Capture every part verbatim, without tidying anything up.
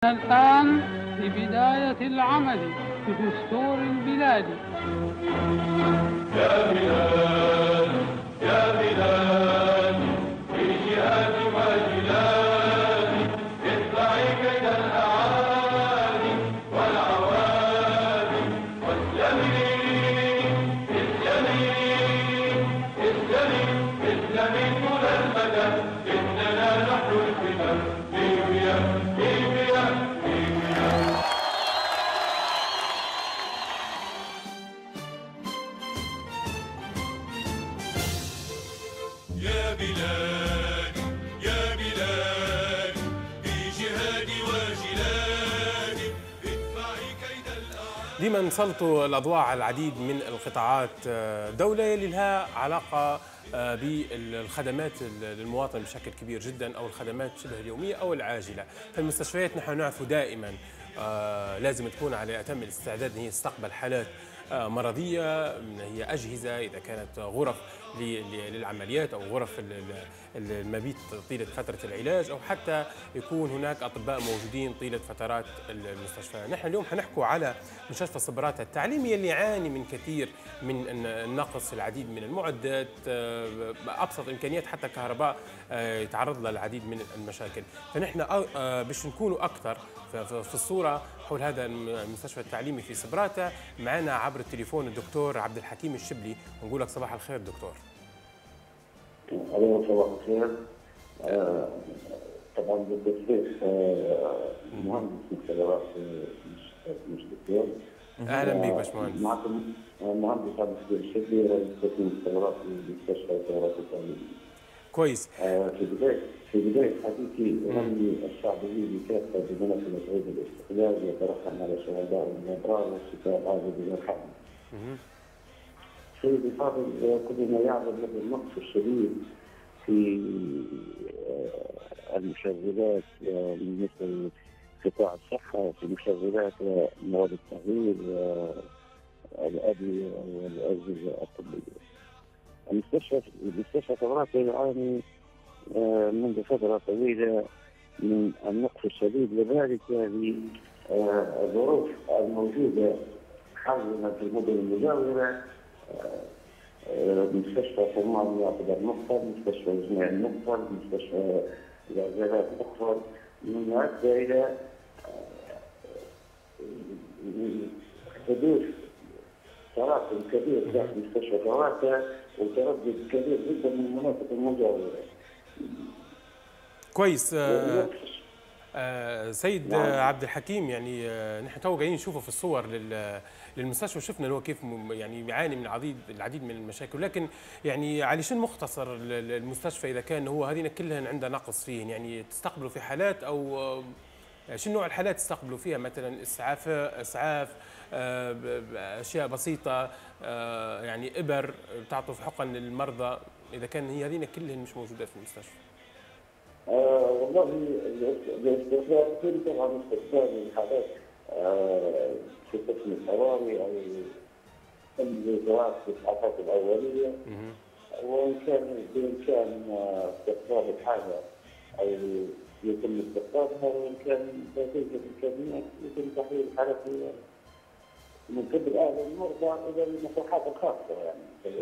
الآن في بداية العمل بدستور البلاد. يا بلاد يا بلاد في جهاد وجلاد اطلعي كيد الأعادي والعوادي واسلمي اسلمي اسلمي اسلمي طول المدى إننا نحن الفتن ليبيا ليبيا ليبيا. يا بلاد يا بلاد في جهادي وجلادي ادفعي كيد الأعادي. ديما نسلطوا الأضواء على العديد من القطاعات الدولة اللي لها علاقة بالخدمات للمواطن بشكل كبير جدا، أو الخدمات شبه اليومية أو العاجلة. في المستشفيات نحن نعرف دائما لازم تكون على أتم الاستعداد أن هي تستقبل حالات مرضية، هي أجهزة إذا كانت غرف للعمليات أو غرف المبيت طيلة فترة العلاج، أو حتى يكون هناك أطباء موجودين طيلة فترات المستشفى. نحن اليوم حنحكوا على مستشفى صبراتة التعليمي اللي يعاني من كثير من النقص، العديد من المعدات، أبسط إمكانيات حتى كهرباء يتعرض لها العديد من المشاكل. فنحن باش نكونوا أكثر في الصورة حول هذا المستشفى التعليمي في صبراتة، معنا عبر التليفون الدكتور عبد الحكيم الشبلي، ونقول لك صباح الخير دكتور. أهلا صباح الخير. آه طبعا بالتسليح آه مهندس مختبرات مش دكتور. اهلا بك باشمهندس. معكم مهندس عبد الحكيم الشبلي رئيس قسم مختبرات مستشفى صبراتة التعليمي. كويس. آه في بدايه في بدايه حديثي اهني الشعب الليبي كافه بمناسبه عيد الاستقلال وترحم على شهداء النضال والشتاء العاجل والحرب. سيدي الفاضل، كلنا يعلم هذا النقص الشديد في المشغلات مثل قطاع الصحه، وفي مشغلات مواد التغذيه والادويه والاجهزه الطبيه. المستشفى المستشفى صبراتة يعاني منذ فتره طويله من النقص الشديد، لذلك الظروف الموجوده حولنا في المدن المجاوره. مستشفى صومال يعتبر مقفل، مستشفى جميع المقفل، مستشفى العزالات مقفل، من أدى إلى حدوث تراكم كبير داخل مستشفى صبراتة وتردد كبير جدا من المناطق المجاورة. كويس. آه آه سيد نعم. عبد الحكيم، يعني آه نحن تو قاعدين نشوفه في الصور للمستشفى، شفنا هو كيف يعني يعاني من العديد العديد من المشاكل، لكن يعني على شنو مختصر المستشفى اذا كان هو هذين كلهن عنده نقص فيه؟ يعني تستقبلوا في حالات او آه شنو نوع الحالات تستقبلوا فيها؟ مثلا اسعاف اسعاف آه اشياء بسيطه، آه يعني ابر بتعطوا في حقن للمرضى، اذا كان هي هذين كلهن مش موجودات في المستشفى. آه والله الاستقبال يكون طبعا استقبال الحالات آه في قسم الطوارئ او الإجراءات الإسعافات الأولية، وإن كان بإمكان استقبال الحالة أو يتم استقبالها، وإن كان لا توجد إمكانيات يتم تحويل الحالة من قبل أهل المرضى إلى المصلحات الخاصة يعني.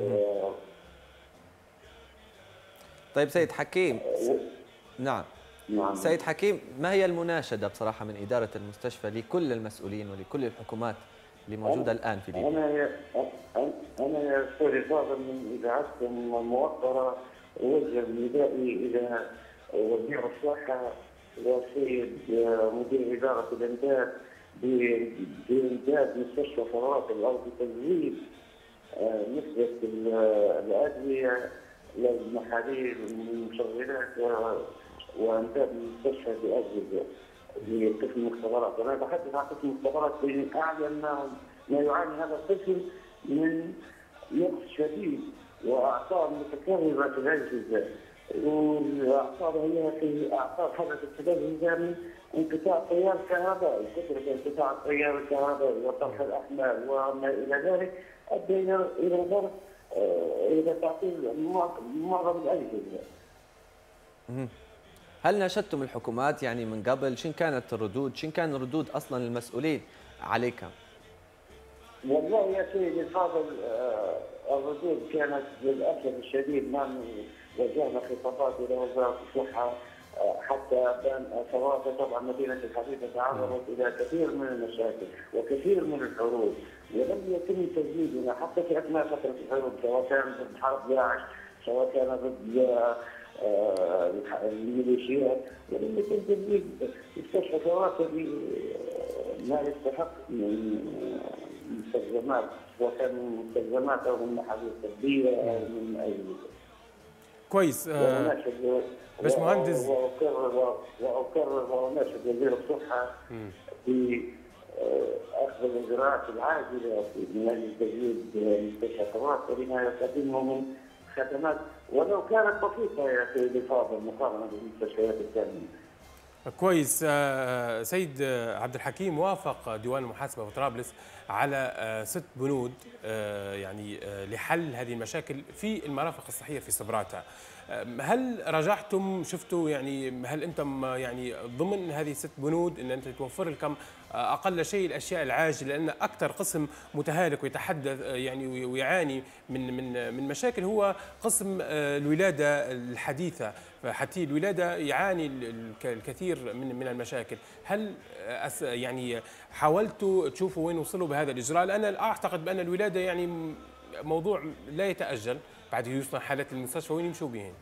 طيب سيد حكيم. نعم. نعم. سيد حكيم، ما هي المناشدة بصراحة من إدارة المستشفى لكل المسؤولين ولكل الحكومات اللي موجودة الآن في ليبيا؟ أنا يا أنا يا أستاذ فاضل من إذاعتكم الموقرة أوجه ندائي إلى وزير الصحة والسيد مدير إدارة الإمداد بإمداد مستشفى صبراتة أو بتزويد نسبة الأدوية للمحاليل والمشغلات وإمداد المستشفى بأجهزة لقسم المختبرات. أنا بحدث عن قسم المختبرات لأن أعلم ما يعاني هذا القسم من نقص شديد وأعطال متكررة في الأجهزة، والأعطال هي في أعطال حدثت في الأجهزة من انقطاع التيار الكهربائي، كثرة انقطاع التيار الكهربائي وطرح الأحمال وما إلى ذلك أدى إلى إلى ضرب إلى تعطيل معظم الأجهزة. هل ناشدتم الحكومات يعني من قبل؟ شن كانت الردود؟ شن كان ردود اصلا المسؤولين عليك؟ والله يا سيدي الفاضل الردود كانت للاسف الشديد ما وجهنا خطابات الى وزاره الصحه حتى بان سواء طبعا مدينه الحديده تعرضت الى كثير من المشاكل وكثير من الحروب ولم يتم تجديدنا حتى في اثناء فتره الحروب سواء كان ضد حرب داعش سواء كان ضد الميليشيات ولم يتم تجديد مستشفى فواكه ما يستحق من مستلزمات سواء كان من مستلزمات او من محاذير طبيه او من اي كويس. آه باش مهندس واكرر واكرر واناشد وزير الصحه في اخذ الاجراءات العاجله من اجل تجديد مستشفى فواكه لما يقدمه من خدمات ولو كانت بسيطه يا سيدي الفاضل مقارنه بالمستشفيات الثانيه. كويس. سيد عبد الحكيم، وافق ديوان المحاسبه في طرابلس على ست بنود يعني لحل هذه المشاكل في المرافق الصحيه في صبراتا. هل راجعتم شفتوا يعني هل انتم يعني ضمن هذه الست بنود ان انت توفر لكم اقل شيء الاشياء العاجله، لان اكثر قسم متهالك ويتحدث يعني ويعاني من من من مشاكل هو قسم الولاده الحديثه، فحتى الولاده يعاني الكثير من من المشاكل. هل يعني حاولتوا تشوفوا وين وصلوا بهذا الاجراء؟ لان اعتقد بان الولاده يعني موضوع لا يتاجل، بعد يوصل حالات المستشفى وين يمشوا بهن؟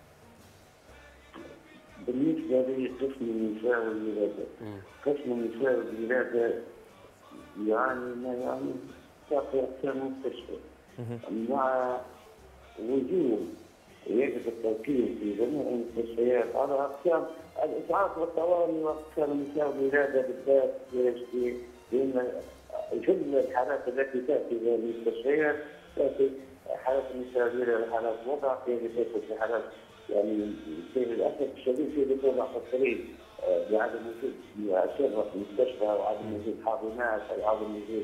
بالنسبه لقسم النساء والولاده، قسم النساء والولاده يعني ما يعني باقي اقسام المستشفى مع وجود يجب التركيز في جميع المستشفيات على اقسام الاسعاف والطوارئ واقسام النساء والولاده بالذات، لان كل الحالات التي تاتي الى المستشفيات تاتي حالات النساء والولاده حالات وضع، في تاتي في حالات يعني في للاسف الشديد في دخول الطريق بعدم وجود اشره في المستشفى وعدم وجود حاضنات او عدم وجود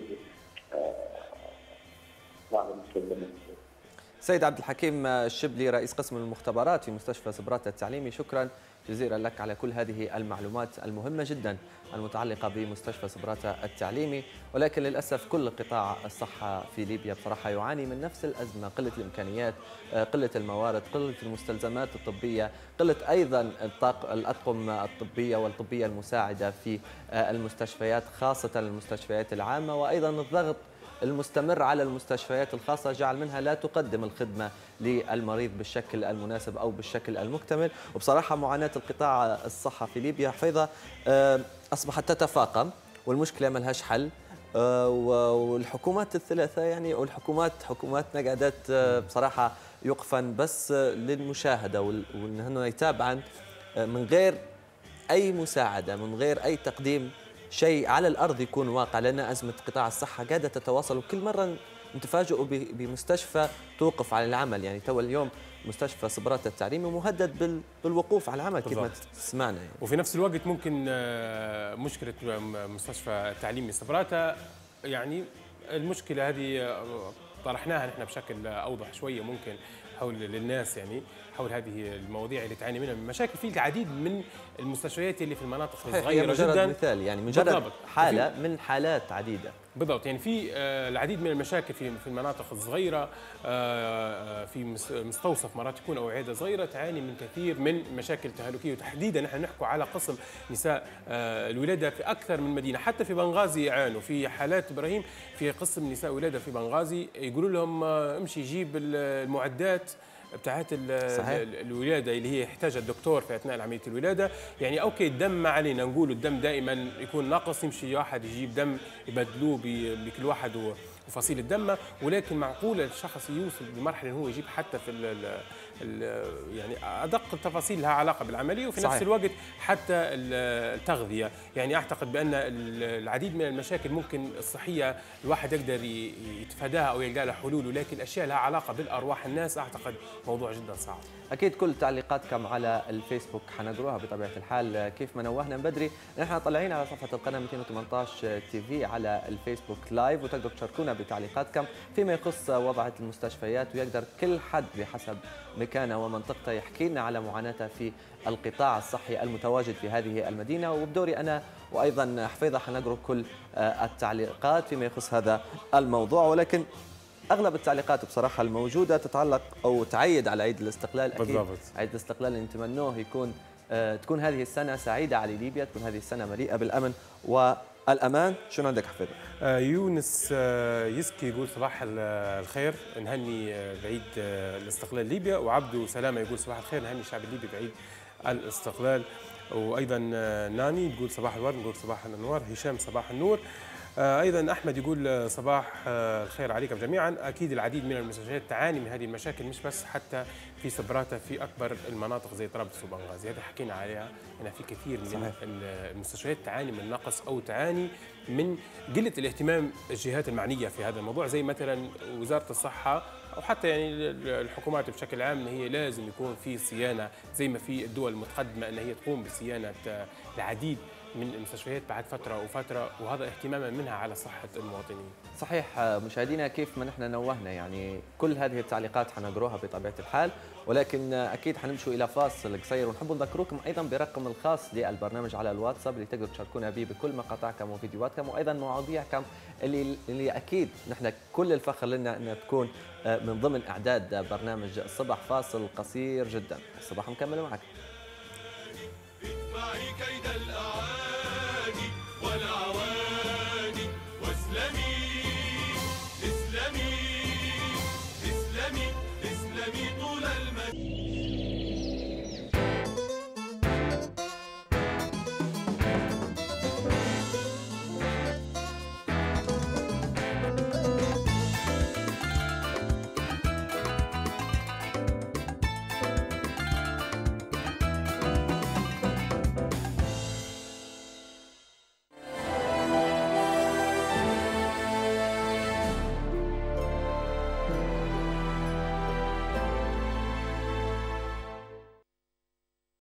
بعض المستلزمات. سيد عبد الحكيم الشبلي، رئيس قسم المختبرات في مستشفى صبراتا التعليمي، شكرا جزيلا لك على كل هذه المعلومات المهمة جدا المتعلقة بمستشفى صبراتا التعليمي. ولكن للأسف كل قطاع الصحة في ليبيا بصراحة يعاني من نفس الأزمة، قلة الإمكانيات، قلة الموارد، قلة المستلزمات الطبية، قلة أيضا الأطقم الطبية والطبية المساعدة في المستشفيات خاصة المستشفيات العامة، وأيضا الضغط المستمر على المستشفيات الخاصة جعل منها لا تقدم الخدمة للمريض بالشكل المناسب أو بالشكل المكتمل. وبصراحة معاناة القطاع الصحة في ليبيا حفيظة أصبحت تتفاقم والمشكلة ما لهاش حل، والحكومات الثلاثة يعني والحكومات حكوماتنا قعدت بصراحة يقفن بس للمشاهدة وأنه يتابعن من غير أي مساعدة، من غير أي تقديم شيء على الأرض يكون واقع، لأن أزمة قطاع الصحة قاعدة تتواصل وكل مرة نتفاجئوا بمستشفى توقف عن العمل. يعني تو اليوم مستشفى صبراتا التعليمي مهدد بالوقوف عن العمل كما تسمعنا يعني. وفي نفس الوقت ممكن مشكلة مستشفى التعليمي صبراتا يعني المشكلة هذه طرحناها نحن بشكل أوضح شوية ممكن حول للناس يعني حول هذه المواضيع اللي تعاني منها من مشاكل في العديد من المستشفيات اللي في المناطق الصغيره مجرد جدا. مثال يعني مجرد بالضبط. حاله من حالات عديده بالضبط. يعني في العديد من المشاكل في في المناطق الصغيره، في مستوصف مرات يكون او عياده صغيره تعاني من كثير من مشاكل تهالكيه، وتحديدا نحن نحكي على قسم نساء الولاده في اكثر من مدينه، حتى في بنغازي يعانوا في حالات. ابراهيم في قسم نساء ولاده في بنغازي يقولوا لهم امشي جيب المعدات بتاعت الولاده اللي هي يحتاجها الدكتور في اثناء عمليه الولاده. يعني اوكي الدم ما علينا نقول الدم دائما يكون ناقص، يمشي واحد يجيب دم يبدلوه بكل واحد وفصيل الدم، ولكن معقول الشخص يوصل بمرحله انه هو يجيب حتى في ال ال يعني ادق التفاصيل لها علاقه بالعمليه، وفي صحيح. نفس الوقت حتى التغذيه. يعني اعتقد بان العديد من المشاكل ممكن الصحيه الواحد يقدر يتفاداها او يلقى لها حلول، ولكن الاشياء لها علاقه بالارواح الناس اعتقد موضوع جدا صعب. اكيد كل تعليقاتكم على الفيسبوك حنقروها بطبيعه الحال. كيف ما نوهنا من بدري نحن طالعين على صفحه القناه مئتين وثمانية عشر تي في على الفيسبوك لايف، وتقدروا تشاركونا بتعليقاتكم فيما يخص وضع المستشفيات، ويقدر كل حد بحسب مكانه ومنطقته يحكي لنا على معاناته في القطاع الصحي المتواجد في هذه المدينة. وبدوري أنا وأيضا حفيظة حنقرأ كل التعليقات فيما يخص هذا الموضوع، ولكن اغلب التعليقات بصراحه الموجوده تتعلق او تعيد على عيد الاستقلال. اكيد بالضبط. عيد الاستقلال اللي نتمنوه يكون آه تكون هذه السنه سعيده على ليبيا، تكون هذه السنه مليئه بالامن والامان. شنو عندك حفيظ؟ آه يونس آه يسكي يقول صباح الخير، نهني آه بعيد آه الاستقلال ليبيا. وعبدو سلامه يقول صباح الخير، نهني الشعب الليبي بعيد الاستقلال. وايضا آه ناني تقول صباح الورد، نقول صباح الانوار. هشام صباح النور. ايضا احمد يقول صباح الخير عليكم جميعا. اكيد العديد من المستشفيات تعاني من هذه المشاكل، مش بس حتى في سبراتا، في اكبر المناطق زي طرابلس وبنغازي، هذا حكينا عليها. هنا في كثير من صحيح. المستشفيات تعاني من نقص او تعاني من قله الاهتمام الجهات المعنيه في هذا الموضوع، زي مثلا وزاره الصحه او حتى يعني الحكومات بشكل عام، ان هي لازم يكون في صيانه زي ما في الدول المتقدمه ان هي تقوم بصيانه العديد من المستشفيات بعد فترة وفترة، وهذا اهتماما منها على صحة المواطنين. صحيح مشاهدينا، كيف ما نحن نوهنا يعني كل هذه التعليقات حنقروها بطبيعة الحال، ولكن أكيد حنمشوا إلى فاصل قصير، ونحب نذكركم أيضا برقم الخاص للبرنامج على الواتساب اللي تقدروا تشاركونا به بكل مقاطعكم وفيديوهاتكم وأيضا مواضيعكم اللي اللي أكيد نحن كل الفخر لنا أن تكون من ضمن إعداد برنامج الصباح. فاصل قصير جدا، الصباح مكمل معك.